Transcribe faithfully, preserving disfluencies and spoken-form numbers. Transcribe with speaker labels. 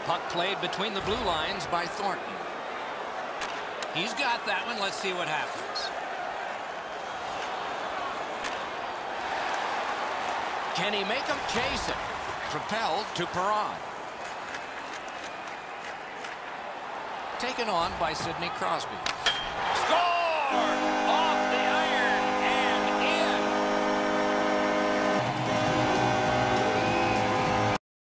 Speaker 1: Puck played between the blue lines by Thornton. He's got that one. Let's see what happens. Can he make him chase it? Propelled to Perron. Taken on by Sidney Crosby. Score!